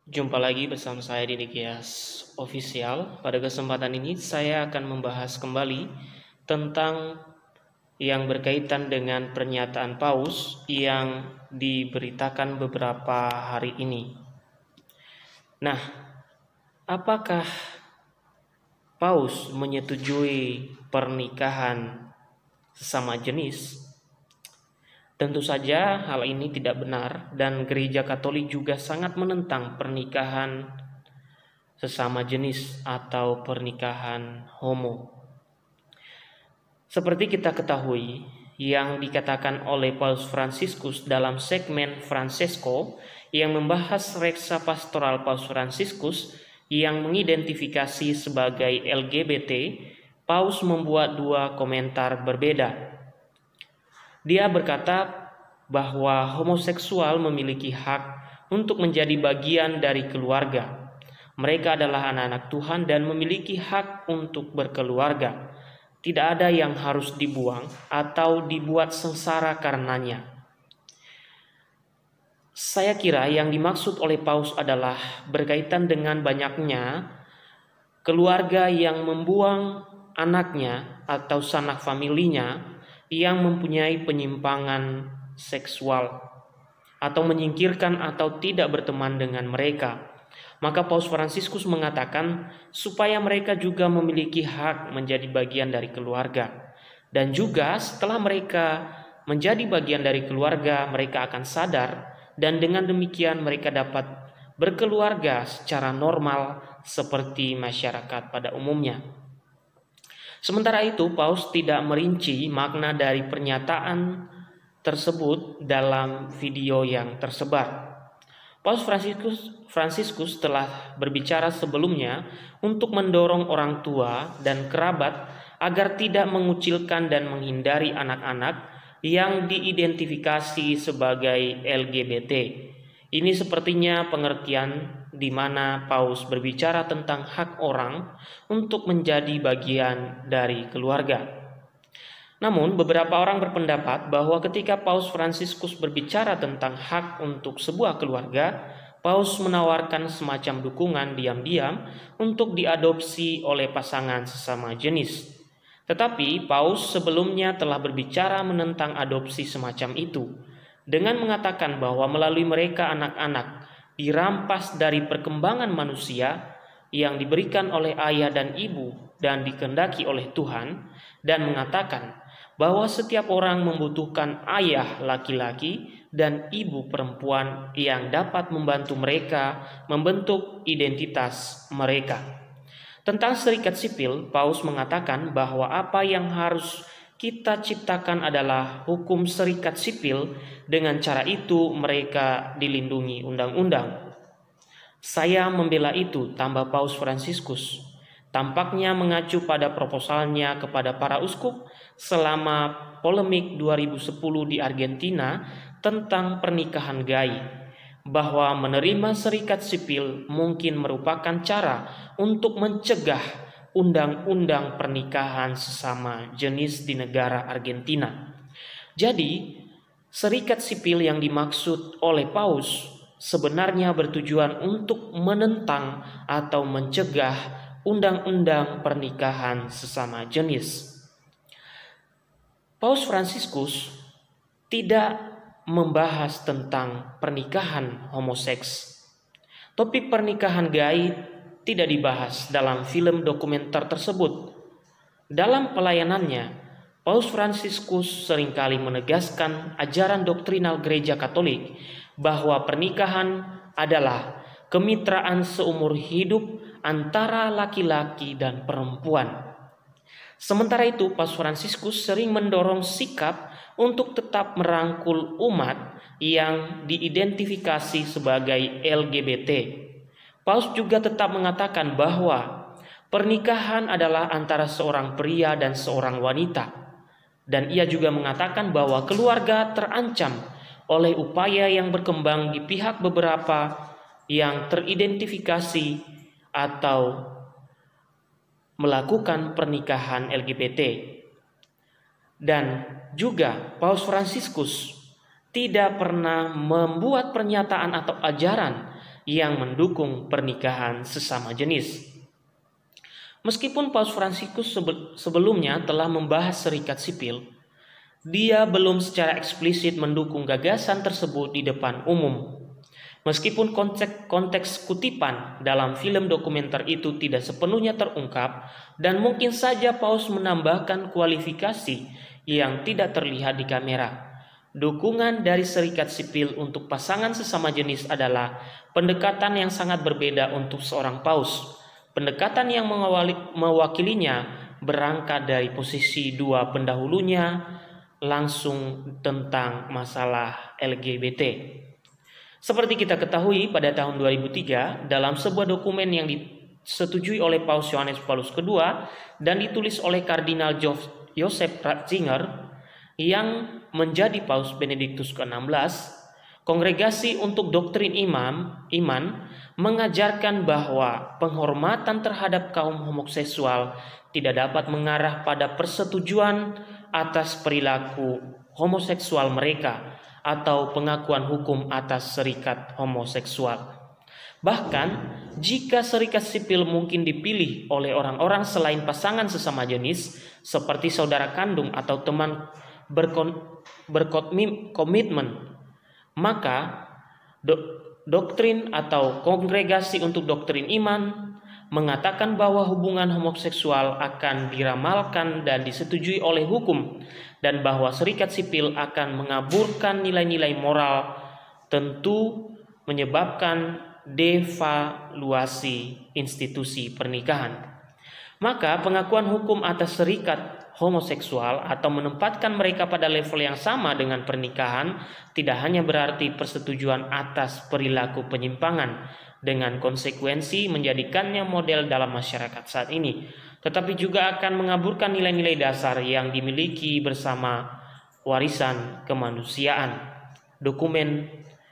Jumpa lagi bersama saya di Nikias Official. Pada kesempatan ini saya akan membahas kembali tentang yang berkaitan dengan pernyataan Paus yang diberitakan beberapa hari ini. Nah, apakah Paus menyetujui pernikahan sesama jenis? Tentu saja hal ini tidak benar dan Gereja Katolik juga sangat menentang pernikahan sesama jenis atau pernikahan homo. Seperti kita ketahui, yang dikatakan oleh Paus Fransiskus dalam segmen Francesco yang membahas reksa pastoral Paus Fransiskus yang mengidentifikasi sebagai LGBT, Paus membuat dua komentar berbeda. Dia berkata bahwa homoseksual memiliki hak untuk menjadi bagian dari keluarga. Mereka adalah anak-anak Tuhan dan memiliki hak untuk berkeluarga. Tidak ada yang harus dibuang atau dibuat sengsara karenanya. Saya kira yang dimaksud oleh Paus adalah berkaitan dengan banyaknya keluarga yang membuang anaknya atau sanak familinya yang mempunyai penyimpangan seksual atau menyingkirkan atau tidak berteman dengan mereka. Maka Paus Fransiskus mengatakan supaya mereka juga memiliki hak menjadi bagian dari keluarga. Dan juga setelah mereka menjadi bagian dari keluarga, mereka akan sadar dan dengan demikian mereka dapat berkeluarga secara normal seperti masyarakat pada umumnya. Sementara itu, Paus tidak merinci makna dari pernyataan tersebut dalam video yang tersebar. Paus Fransiskus telah berbicara sebelumnya untuk mendorong orang tua dan kerabat agar tidak mengucilkan dan menghindari anak-anak yang diidentifikasi sebagai LGBT. Ini sepertinya pengertian di mana Paus berbicara tentang hak orang untuk menjadi bagian dari keluarga. Namun, beberapa orang berpendapat bahwa ketika Paus Fransiskus berbicara tentang hak untuk sebuah keluarga, Paus menawarkan semacam dukungan diam-diam untuk diadopsi oleh pasangan sesama jenis. Tetapi Paus sebelumnya telah berbicara menentang adopsi semacam itu, dengan mengatakan bahwa melalui mereka anak-anak dirampas dari perkembangan manusia yang diberikan oleh ayah dan ibu dan dikehendaki oleh Tuhan, dan mengatakan bahwa setiap orang membutuhkan ayah laki-laki dan ibu perempuan yang dapat membantu mereka membentuk identitas mereka. Tentang serikat sipil, Paus mengatakan bahwa apa yang harus kita ciptakan adalah hukum serikat sipil. Dengan cara itu mereka dilindungi undang-undang. Saya membela itu, tambah Paus Fransiskus. Tampaknya mengacu pada proposalnya kepada para uskup selama polemik 2010 di Argentina tentang pernikahan gay, bahwa menerima serikat sipil mungkin merupakan cara untuk mencegah undang-undang pernikahan sesama jenis di negara Argentina. Jadi, serikat sipil yang dimaksud oleh Paus sebenarnya bertujuan untuk menentang atau mencegah undang-undang pernikahan sesama jenis. Paus Fransiskus tidak membahas tentang pernikahan homoseks. Topik pernikahan gay tidak dibahas dalam film dokumenter tersebut. Dalam pelayanannya, Paus Fransiskus seringkali menegaskan ajaran doktrinal Gereja Katolik bahwa pernikahan adalah kemitraan seumur hidup antara laki-laki dan perempuan. Sementara itu, Paus Fransiskus sering mendorong sikap untuk tetap merangkul umat yang diidentifikasi sebagai LGBT. Paus juga tetap mengatakan bahwa pernikahan adalah antara seorang pria dan seorang wanita. Dan ia juga mengatakan bahwa keluarga terancam oleh upaya yang berkembang di pihak beberapa yang teridentifikasi atau melakukan pernikahan LGBT. Dan juga Paus Fransiskus tidak pernah membuat pernyataan atau ajaran yang mendukung pernikahan sesama jenis. Meskipun Paus Fransiskus sebelumnya telah membahas serikat sipil, dia belum secara eksplisit mendukung gagasan tersebut di depan umum. Meskipun konteks kutipan dalam film dokumenter itu tidak sepenuhnya terungkap, dan mungkin saja Paus menambahkan kualifikasi yang tidak terlihat di kamera. Dukungan dari serikat sipil untuk pasangan sesama jenis adalah pendekatan yang sangat berbeda untuk seorang Paus. Pendekatan yang mewakilinya berangkat dari posisi dua pendahulunya langsung tentang masalah LGBT. Seperti kita ketahui, pada tahun 2003 dalam sebuah dokumen yang disetujui oleh Paus Yohanes Paulus II dan ditulis oleh Kardinal Joseph Ratzinger yang menjadi Paus Benediktus ke-16, Kongregasi untuk Doktrin Iman mengajarkan bahwa penghormatan terhadap kaum homoseksual tidak dapat mengarah pada persetujuan atas perilaku homoseksual mereka atau pengakuan hukum atas serikat homoseksual. Bahkan, jika serikat sipil mungkin dipilih oleh orang-orang selain pasangan sesama jenis, seperti saudara kandung atau teman berkomitmen, maka doktrin atau Kongregasi untuk Doktrin Iman mengatakan bahwa hubungan homoseksual akan diramalkan dan disetujui oleh hukum, dan bahwa serikat sipil akan mengaburkan nilai-nilai moral, tentu menyebabkan devaluasi institusi pernikahan. Maka pengakuan hukum atas serikat homoseksual atau menempatkan mereka pada level yang sama dengan pernikahan tidak hanya berarti persetujuan atas perilaku penyimpangan dengan konsekuensi menjadikannya model dalam masyarakat saat ini, tetapi juga akan mengaburkan nilai-nilai dasar yang dimiliki bersama warisan kemanusiaan. Dokumen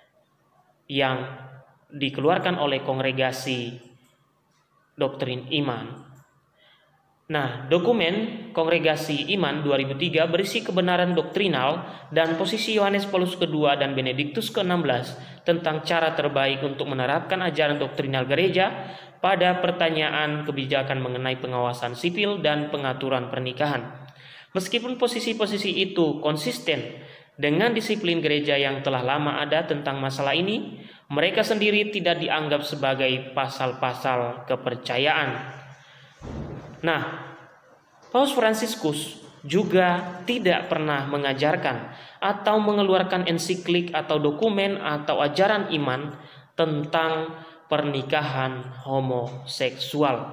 yang dikeluarkan oleh Kongregasi Doktrin Iman. Nah, dokumen Kongregasi Iman 2003 berisi kebenaran doktrinal dan posisi Yohanes Paulus II dan Benediktus ke-16 tentang cara terbaik untuk menerapkan ajaran doktrinal gereja pada pertanyaan kebijakan mengenai pengawasan sipil dan pengaturan pernikahan. Meskipun posisi-posisi itu konsisten dengan disiplin gereja yang telah lama ada tentang masalah ini, mereka sendiri tidak dianggap sebagai pasal-pasal kepercayaan. Nah, Paus Fransiskus juga tidak pernah mengajarkan atau mengeluarkan ensiklik atau dokumen atau ajaran iman tentang pernikahan homoseksual.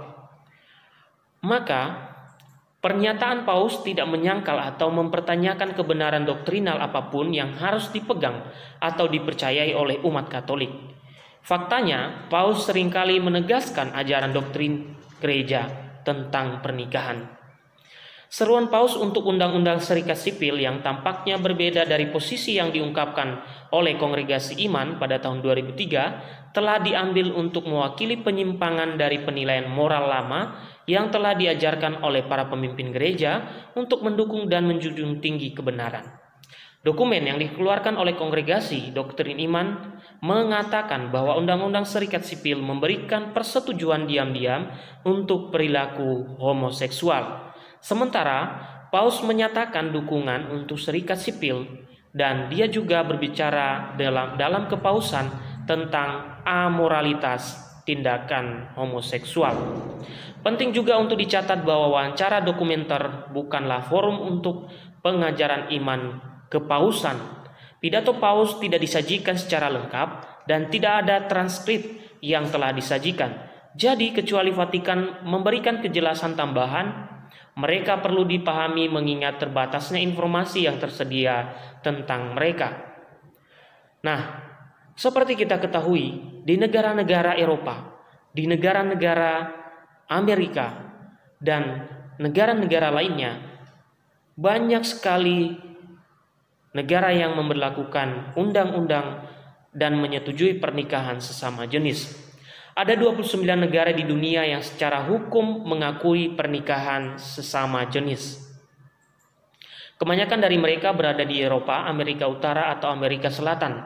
Maka, pernyataan Paus tidak menyangkal atau mempertanyakan kebenaran doktrinal apapun yang harus dipegang atau dipercayai oleh umat Katolik. Faktanya, Paus seringkali menegaskan ajaran doktrin gereja tentang pernikahan. Seruan Paus untuk undang-undang serikat sipil yang tampaknya berbeda dari posisi yang diungkapkan oleh Kongregasi Iman pada tahun 2003 telah diambil untuk mewakili penyimpangan dari penilaian moral lama yang telah diajarkan oleh para pemimpin gereja untuk mendukung dan menjunjung tinggi kebenaran. Dokumen yang dikeluarkan oleh Kongregasi Doktrin Iman mengatakan bahwa undang-undang serikat sipil memberikan persetujuan diam-diam untuk perilaku homoseksual. Sementara Paus menyatakan dukungan untuk serikat sipil, dan dia juga berbicara dalam kepausan tentang amoralitas tindakan homoseksual. Penting juga untuk dicatat bahwa wawancara dokumenter bukanlah forum untuk pengajaran iman kepausan. Pidato Paus tidak disajikan secara lengkap dan tidak ada transkrip yang telah disajikan. Jadi kecuali Vatikan memberikan kejelasan tambahan, mereka perlu dipahami mengingat terbatasnya informasi yang tersedia tentang mereka. Nah, seperti kita ketahui, di negara-negara Eropa, di negara-negara Amerika, dan negara-negara lainnya, banyak sekali negara yang memberlakukan undang-undang dan menyetujui pernikahan sesama jenis. Ada 29 negara di dunia yang secara hukum mengakui pernikahan sesama jenis. Kebanyakan dari mereka berada di Eropa, Amerika Utara, atau Amerika Selatan.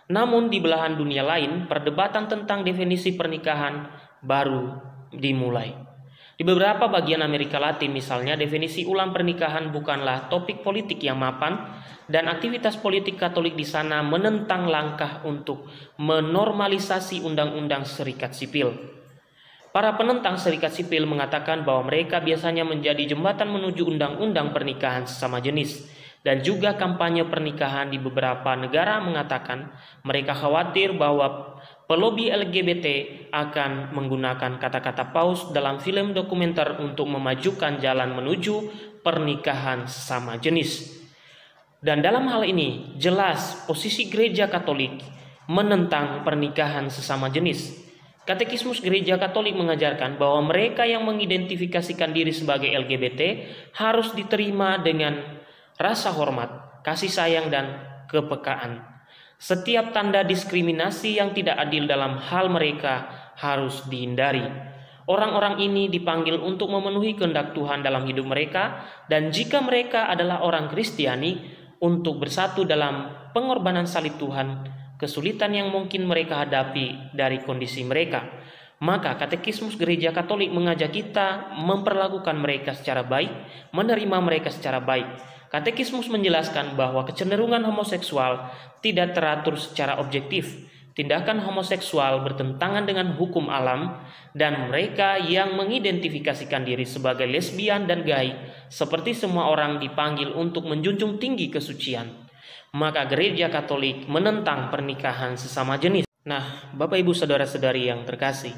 Namun di belahan dunia lain, perdebatan tentang definisi pernikahan baru dimulai. Di beberapa bagian Amerika Latin misalnya, definisi ulang pernikahan bukanlah topik politik yang mapan, dan aktivitas politik Katolik di sana menentang langkah untuk menormalisasi undang-undang serikat sipil. Para penentang serikat sipil mengatakan bahwa mereka biasanya menjadi jembatan menuju undang-undang pernikahan sesama jenis. Dan juga kampanye pernikahan di beberapa negara mengatakan mereka khawatir bahwa pelobi LGBT akan menggunakan kata-kata paus dalam film dokumenter untuk memajukan jalan menuju pernikahan sesama jenis. Dan dalam hal ini jelas posisi Gereja Katolik menentang pernikahan sesama jenis. Katekismus Gereja Katolik mengajarkan bahwa mereka yang mengidentifikasikan diri sebagai LGBT harus diterima dengan rasa hormat, kasih sayang, dan kepekaan. Setiap tanda diskriminasi yang tidak adil dalam hal mereka harus dihindari. Orang-orang ini dipanggil untuk memenuhi kehendak Tuhan dalam hidup mereka, dan jika mereka adalah orang Kristiani, untuk bersatu dalam pengorbanan salib Tuhan, kesulitan yang mungkin mereka hadapi dari kondisi mereka. Maka katekismus Gereja Katolik mengajak kita memperlakukan mereka secara baik, menerima mereka secara baik. Katekismus menjelaskan bahwa kecenderungan homoseksual tidak teratur secara objektif. Tindakan homoseksual bertentangan dengan hukum alam, dan mereka yang mengidentifikasikan diri sebagai lesbian dan gay seperti semua orang dipanggil untuk menjunjung tinggi kesucian. Maka Gereja Katolik menentang pernikahan sesama jenis. Nah, Bapak Ibu saudara-saudari yang terkasih,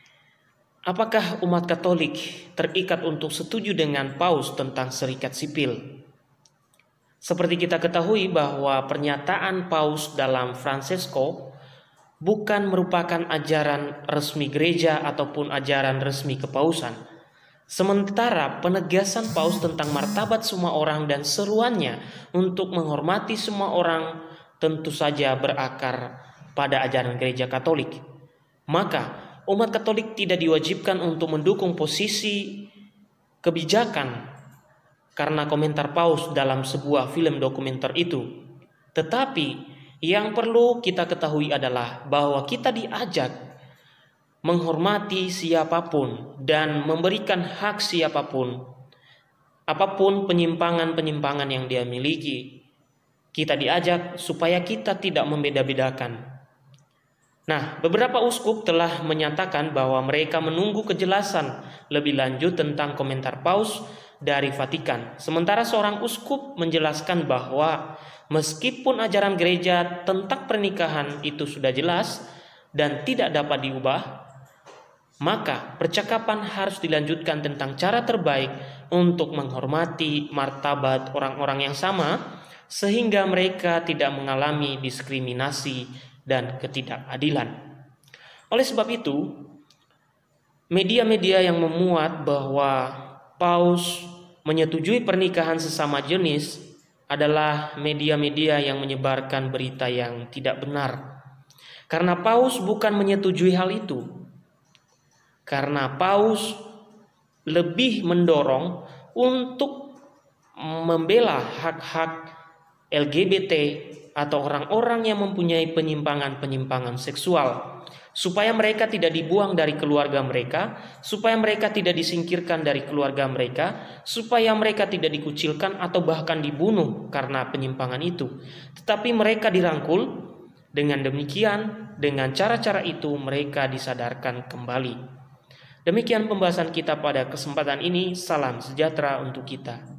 apakah umat Katolik terikat untuk setuju dengan paus tentang serikat sipil? Seperti kita ketahui bahwa pernyataan paus dalam Francesco bukan merupakan ajaran resmi gereja ataupun ajaran resmi kepausan. Sementara penegasan paus tentang martabat semua orang dan seruannya untuk menghormati semua orang tentu saja berakar pada ajaran Gereja Katolik. Maka umat Katolik tidak diwajibkan untuk mendukung posisi kebijakan karena komentar paus dalam sebuah film dokumenter itu. Tetapi yang perlu kita ketahui adalah bahwa kita diajak menghormati siapapun dan memberikan hak siapapun, apapun penyimpangan-penyimpangan yang dia miliki. Kita diajak supaya kita tidak membeda-bedakan. Nah, beberapa uskup telah menyatakan bahwa mereka menunggu kejelasan lebih lanjut tentang komentar paus dari Vatikan. Sementara seorang uskup menjelaskan bahwa meskipun ajaran gereja tentang pernikahan itu sudah jelas dan tidak dapat diubah, maka percakapan harus dilanjutkan tentang cara terbaik untuk menghormati martabat orang-orang yang sama sehingga mereka tidak mengalami diskriminasi dan ketidakadilan. Oleh sebab itu, media-media yang memuat bahwa paus menyetujui pernikahan sesama jenis adalah media-media yang menyebarkan berita yang tidak benar. Karena paus bukan menyetujui hal itu. Karena paus lebih mendorong untuk membela hak-hak LGBT atau orang-orang yang mempunyai penyimpangan-penyimpangan seksual, supaya mereka tidak dibuang dari keluarga mereka, supaya mereka tidak disingkirkan dari keluarga mereka, supaya mereka tidak dikucilkan atau bahkan dibunuh karena penyimpangan itu. Tetapi mereka dirangkul. Dengan demikian, dengan cara-cara itu mereka disadarkan kembali. Demikian pembahasan kita pada kesempatan ini. Salam sejahtera untuk kita.